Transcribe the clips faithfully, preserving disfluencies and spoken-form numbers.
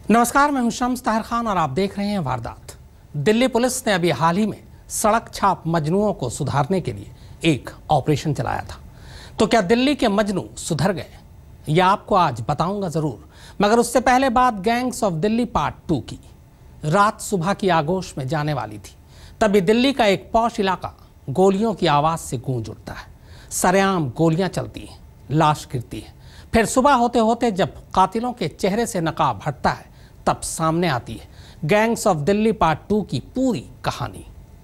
नमस्कार, मैं हूं शम्स ताहिर खान और आप देख रहे हैं वारदात। दिल्ली पुलिस ने अभी हाल ही में सड़क छाप मजनुओं को सुधारने के लिए एक ऑपरेशन चलाया था। तो क्या दिल्ली के मजनू सुधर गए? यह आपको आज बताऊंगा जरूर, मगर उससे पहले बात gangs of Delhi part two की। रात सुबह की आगोश में जाने वाली थी, तभी दिल्ली का एक पॉश इलाका गोलियों की आवाज से गूंज उठता है। सरेआम गोलियां चलती हैं, लाश गिरती है। फिर सुबह होते होते जब कातिलों के चेहरे से नकाब हटता है, तब सामने आती है gangs of Delhi part two की पूरी कहानी।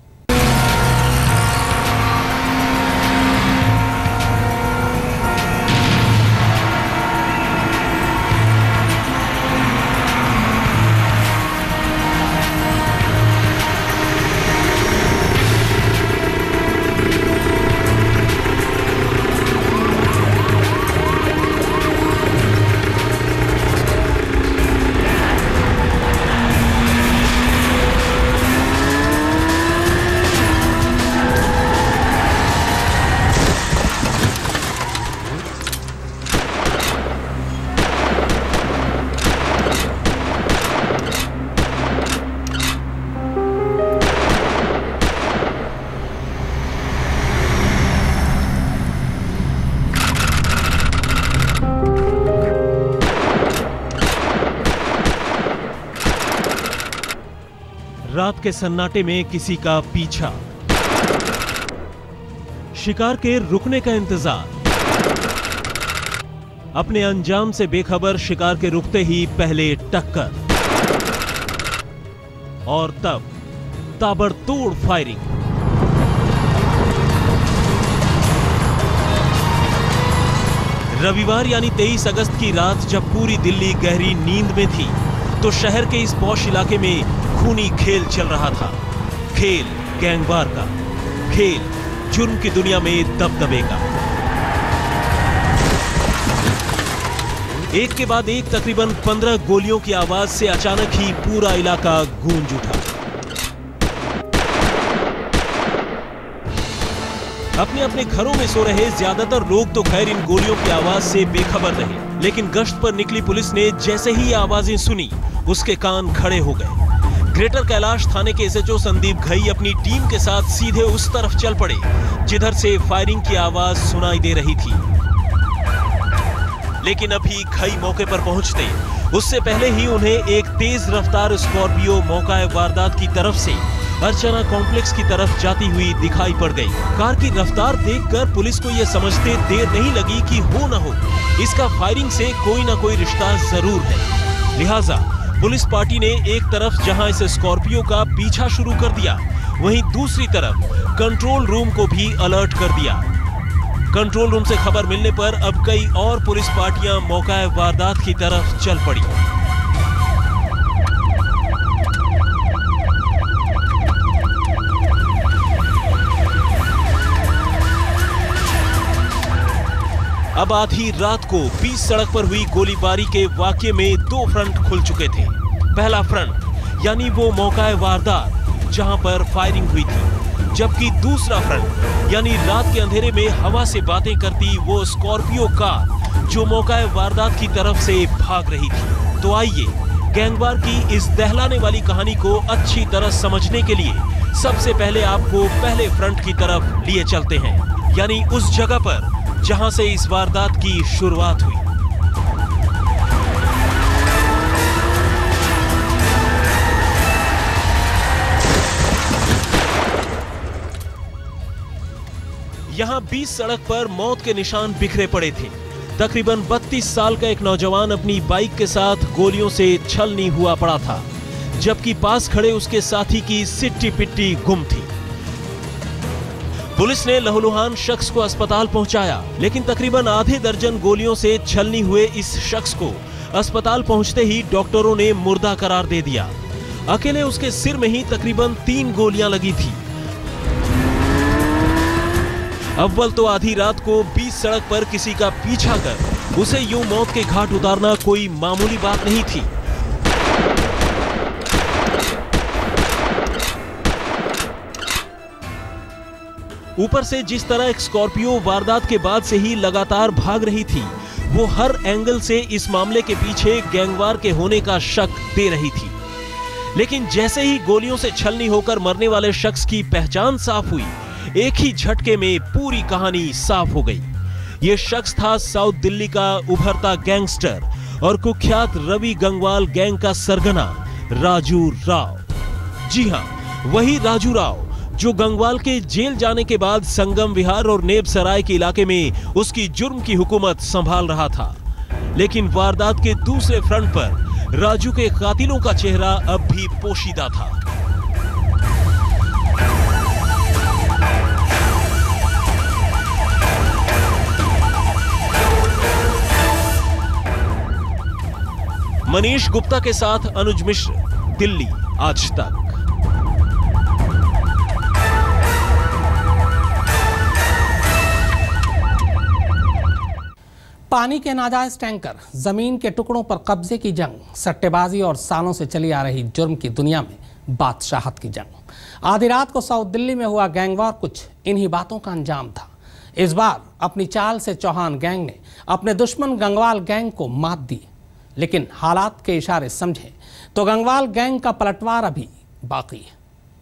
रात के सन्नाटे में किसी का पीछा, शिकार के रुकने का इंतजार, अपने अंजाम से बेखबर शिकार के रुकते ही पहले टक्कर और तब ताबड़तोड़ फायरिंग। रविवार यानी तेईस अगस्त की रात जब पूरी दिल्ली गहरी नींद में थी, तो शहर के इस पॉश इलाके में खूनी खेल चल रहा था। खेल गैंगवार का, खेल जुर्म की दुनिया में दबदबे का। एक के बाद एक तकरीबन पंद्रह गोलियों की आवाज से अचानक ही पूरा इलाका गूंज उठा। अपने अपने घरों में सो रहे ज्यादातर लोग तो खैर इन गोलियों की आवाज से बेखबर रहे, लेकिन गश्त पर निकली पुलिस ने जैसे ही ये आवाजें सुनी, उसके कान खड़े हो गए। ग्रेटर कैलाश थाने के एसएचओ संदीप घई अपनी टीम के साथ सीधे उस तरफ चल पड़े जिधर से फायरिंग की आवाज सुनाई दे रही थी। लेकिन अभी घई मौके पर पहुंचते उससे पहले ही उन्हें एक तेज रफ्तार स्कॉर्पियो मौका वारदात की तरफ से अर्चना कॉम्प्लेक्स की तरफ जाती हुई दिखाई पड़ गई। कार की रफ्तार देखकर पुलिस को यह समझते देर नहीं लगी कि हो न हो इसका फायरिंग से कोई ना कोई रिश्ता जरूर है। लिहाजा पुलिस पार्टी ने एक तरफ जहां इस स्कॉर्पियो का पीछा शुरू कर दिया, वहीं दूसरी तरफ कंट्रोल रूम को भी अलर्ट कर दिया। कंट्रोल रूम से खबर मिलने पर अब कई और पुलिस पार्टियां मौका वारदात की तरफ चल पड़ी। अब आधी रात को बीच सड़क पर हुई गोलीबारी के वाकये में दो फ्रंट खुल चुके थे। पहला फ्रंट यानी वो मौका वारदात जहां पर फायरिंग हुई थी, जबकि दूसरा फ्रंट यानी रात के अंधेरे में हवा से बातें करती वो स्कॉर्पियो कार जो मौका वारदात की तरफ से भाग रही थी। तो आइए गैंगवार की इस दहलाने वाली कहानी को अच्छी तरह समझने के लिए सबसे पहले आपको पहले फ्रंट की तरफ लिए चलते हैं, यानी उस जगह पर जहां से इस वारदात की शुरुआत हुई। यहां बीच सड़क पर मौत के निशान बिखरे पड़े थे। तकरीबन बत्तीस साल का एक नौजवान अपनी बाइक के साथ गोलियों से छलनी हुआ पड़ा था, जबकि पास खड़े उसके साथी की सिट्टी पिट्टी गुम थी। पुलिस ने लहूलुहान शख्स को अस्पताल पहुंचाया, लेकिन तकरीबन आधे दर्जन गोलियों से छलनी हुए इस शख्स को अस्पताल पहुंचते ही डॉक्टरों ने मुर्दा करार दे दिया। अकेले उसके सिर में ही तकरीबन तीन गोलियां लगी थी। अव्वल तो आधी रात को बीच सड़क पर किसी का पीछा कर उसे यूं मौत के घाट उतारना कोई मामूली बात नहीं थी। ऊपर से जिस तरह एक स्कॉर्पियो वारदात के बाद से ही लगातार भाग रही थी, वो हर एंगल से इस मामले के पीछे गैंगवार के होने का शक दे रही थी। लेकिन जैसे ही गोलियों से छलनी होकर मरने वाले शख्स की पहचान साफ हुई, एक ही झटके में पूरी कहानी साफ हो गई। ये शख्स था साउथ दिल्ली का उभरता गैंगस्टर और कुख्यात रवि गंगवाल गैंग का सरगना राजू राव। जी हां, वही राजू राव जो गंगवाल के जेल जाने के बाद संगम विहार और नेब सराय के इलाके में उसकी जुर्म की हुकूमत संभाल रहा था। लेकिन वारदात के दूसरे फ्रंट पर राजू के कातिलों का चेहरा अब भी पोशीदा था। मनीष गुप्ता के साथ अनुज मिश्र, दिल्ली आज तक। पानी के नाजायज टैंकर, जमीन के टुकड़ों पर कब्जे की जंग, सट्टेबाजी और सालों से चली आ रही जुर्म की दुनिया में बादशाहत की जंग। आधी रात को साउथ दिल्ली में हुआ गैंगवार कुछ इन्हीं बातों का अंजाम था। इस बार अपनी चाल से चौहान गैंग ने अपने दुश्मन गंगवाल गैंग को मात दी। लेकिन हालात के इशारे समझे तो गंगवाल गैंग का पलटवार अभी बाकी है।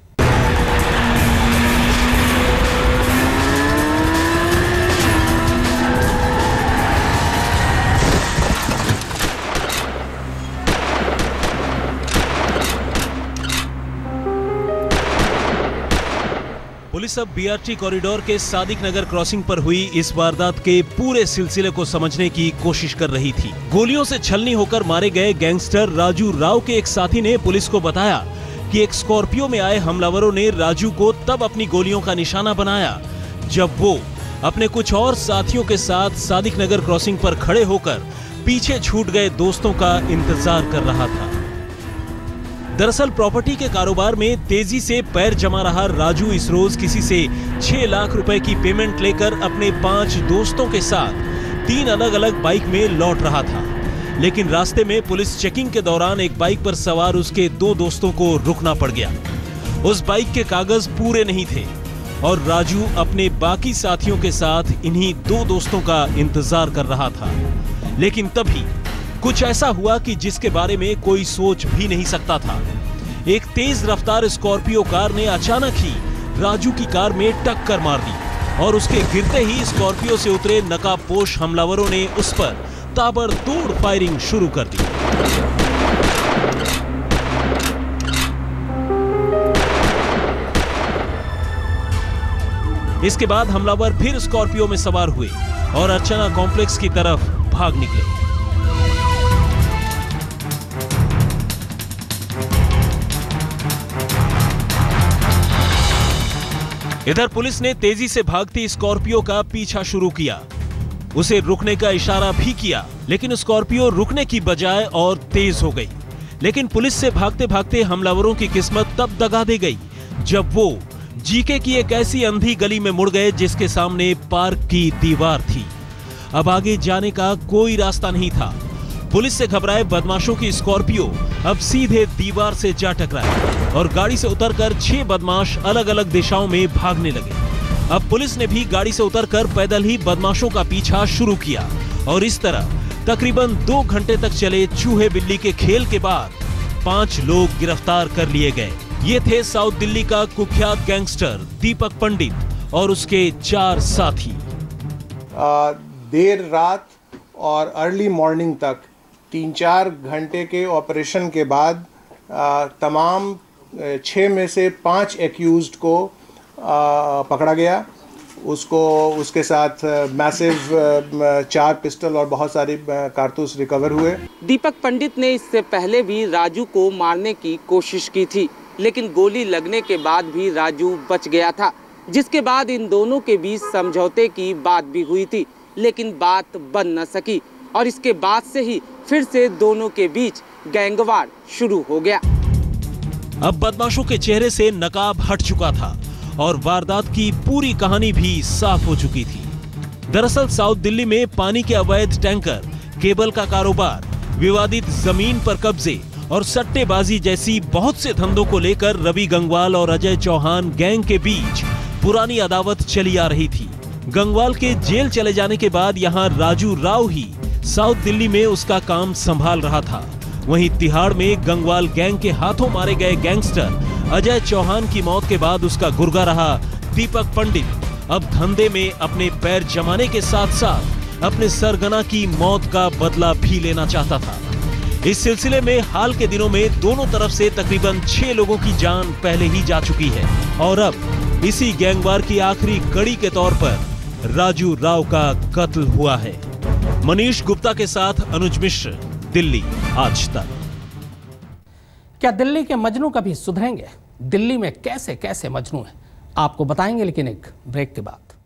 पुलिस अब बीआरटी कॉरिडोर के सादिक नगर क्रॉसिंग पर हुई इस वारदात के पूरे सिलसिले को समझने की कोशिश कर रही थी। गोलियों से छलनी होकर मारे गए गैंगस्टर राजू राव के एक साथी ने पुलिस को बताया कि एक स्कॉर्पियो में आए हमलावरों ने राजू को तब अपनी गोलियों का निशाना बनाया जब वो अपने कुछ और साथियों के साथ सादिक नगर क्रॉसिंग पर खड़े होकर पीछे छूट गए दोस्तों का इंतजार कर रहा था। दरअसल प्रॉपर्टी के कारोबार में तेजी से पैर जमा रहा राजू इस रोज किसी से छह लाख रुपए की पेमेंट लेकर अपने पांच दोस्तों के साथ तीन अलग अलग बाइक में लौट रहा था। लेकिन रास्ते में पुलिस चेकिंग के दौरान एक बाइक पर सवार उसके दो दोस्तों को रुकना पड़ गया। उस बाइक के कागज पूरे नहीं थे और राजू अपने बाकी साथियों के साथ इन्हीं दो दोस्तों का इंतजार कर रहा था। लेकिन तभी कुछ ऐसा हुआ कि जिसके बारे में कोई सोच भी नहीं सकता था। एक तेज रफ्तार स्कॉर्पियो कार ने अचानक ही राजू की कार में टक्कर मार दी और उसके गिरते ही स्कॉर्पियो से उतरे नकाबपोश हमलावरों ने उस पर ताबड़तोड़ फायरिंग शुरू कर दी। इसके बाद हमलावर फिर स्कॉर्पियो में सवार हुए और अर्चना कॉम्प्लेक्स की तरफ भाग निकले। इधर पुलिस ने तेजी से भागती स्कॉर्पियो का पीछा शुरू किया। उसे रुकने का इशारा भी किया, लेकिन स्कॉर्पियो रुकने की बजाय और तेज हो गई। लेकिन पुलिस से भागते भागते हमलावरों की किस्मत तब दगा दे गई जब वो जीके की एक ऐसी अंधी गली में मुड़ गए जिसके सामने पार्क की दीवार थी। अब आगे जाने का कोई रास्ता नहीं था। पुलिस से घबराए बदमाशों की स्कॉर्पियो अब सीधे दीवार से जा टकराई और गाड़ी से उतरकर छह बदमाश अलग अलग दिशाओं में भागने लगे। अब पुलिस ने भी गाड़ी से उतरकर पैदल ही बदमाशों का पीछा शुरू किया और इस तरह तकरीबन दो घंटे तक चले चूहे बिल्ली के खेल के बाद पांच लोग गिरफ्तार कर लिए गए। ये थे साउथ दिल्ली का कुख्यात गैंगस्टर दीपक पंडित और उसके चार साथी। आ, देर रात और अर्ली मॉर्निंग तक तीन चार घंटे के ऑपरेशन के बाद आ, तमाम छः में से पाँच एक्यूज्ड को आ, पकड़ा गया। उसको उसके साथ मैसिव चार पिस्टल और बहुत सारी कारतूस रिकवर हुए। दीपक पंडित ने इससे पहले भी राजू को मारने की कोशिश की थी, लेकिन गोली लगने के बाद भी राजू बच गया था, जिसके बाद इन दोनों के बीच समझौते की बात भी हुई थी, लेकिन बात बन न सकी और इसके बाद से ही फिर से दोनों के बीच गैंगवार शुरू हो गया। अब बदमाशों के चेहरे से नकाब हट चुका था और वारदात की पूरी कहानी भी साफ हो चुकी थी। दरअसल साउथ दिल्ली में पानी के अवैध टैंकर, केबल का कारोबार, विवादित जमीन पर कब्जे और सट्टेबाजी जैसी बहुत से धंधों को लेकर रवि गंगवाल और अजय चौहान गैंग के बीच पुरानी अदावत चली आ रही थी। गंगवाल के जेल चले जाने के बाद यहाँ राजू राव ही साउथ दिल्ली में उसका काम संभाल रहा था। वहीं तिहाड़ में गंगवाल गैंग के हाथों मारे गए गैंगस्टर अजय चौहान की मौत के बाद उसका गुर्गा रहा दीपक पंडित अब धंधे में अपने पैर जमाने के साथ साथ अपने सरगना की मौत का बदला भी लेना चाहता था। इस सिलसिले में हाल के दिनों में दोनों तरफ से तकरीबन छह लोगों की जान पहले ही जा चुकी है और अब इसी गैंगवार की आखिरी कड़ी के तौर पर राजू राव का कत्ल हुआ है। मनीष गुप्ता के साथ अनुज मिश्र, दिल्ली आज तक। क्या दिल्ली के मजनू कभी सुधरेंगे? दिल्ली में कैसे कैसे मजनू हैं आपको बताएंगे, लेकिन एक ब्रेक के बाद।